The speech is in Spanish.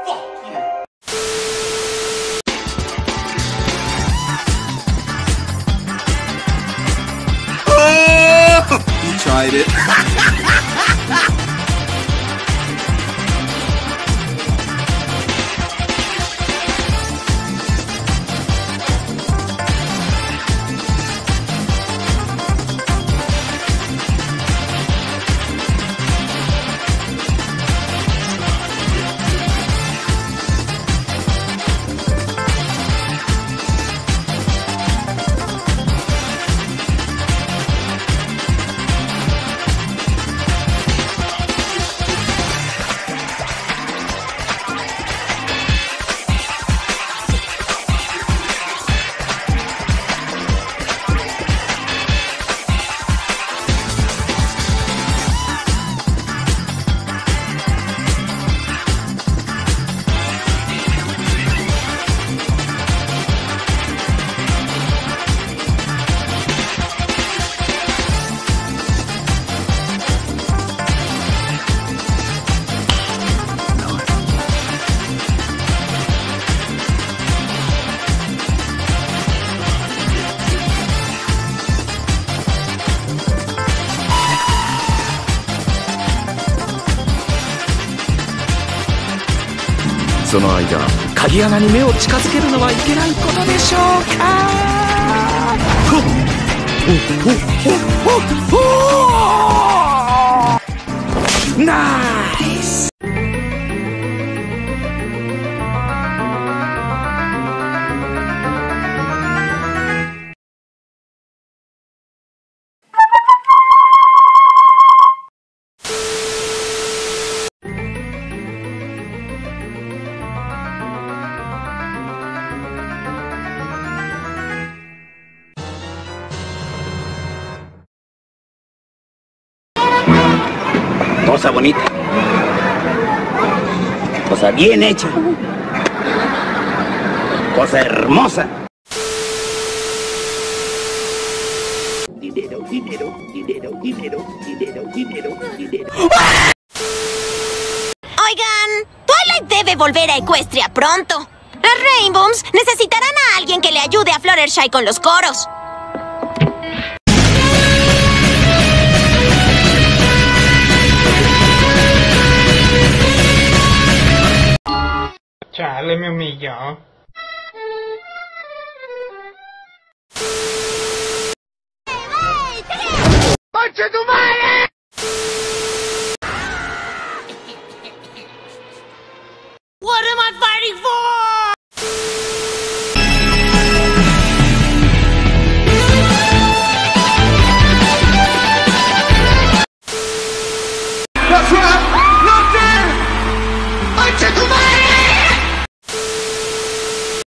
You tried it. その間鍵穴に目を近づけるのはいけないことでしょうか。ナイス。 Cosa bonita, cosa bien hecha, cosa hermosa. Dinero, dinero, dinero, dinero, dinero, dinero, dinero. Oigan, Twilight debe volver a Equestria pronto. Las Rainbows necesitarán a alguien que le ayude a Fluttershy con los coros. Chale, me humilló. ¡Conche tu madre!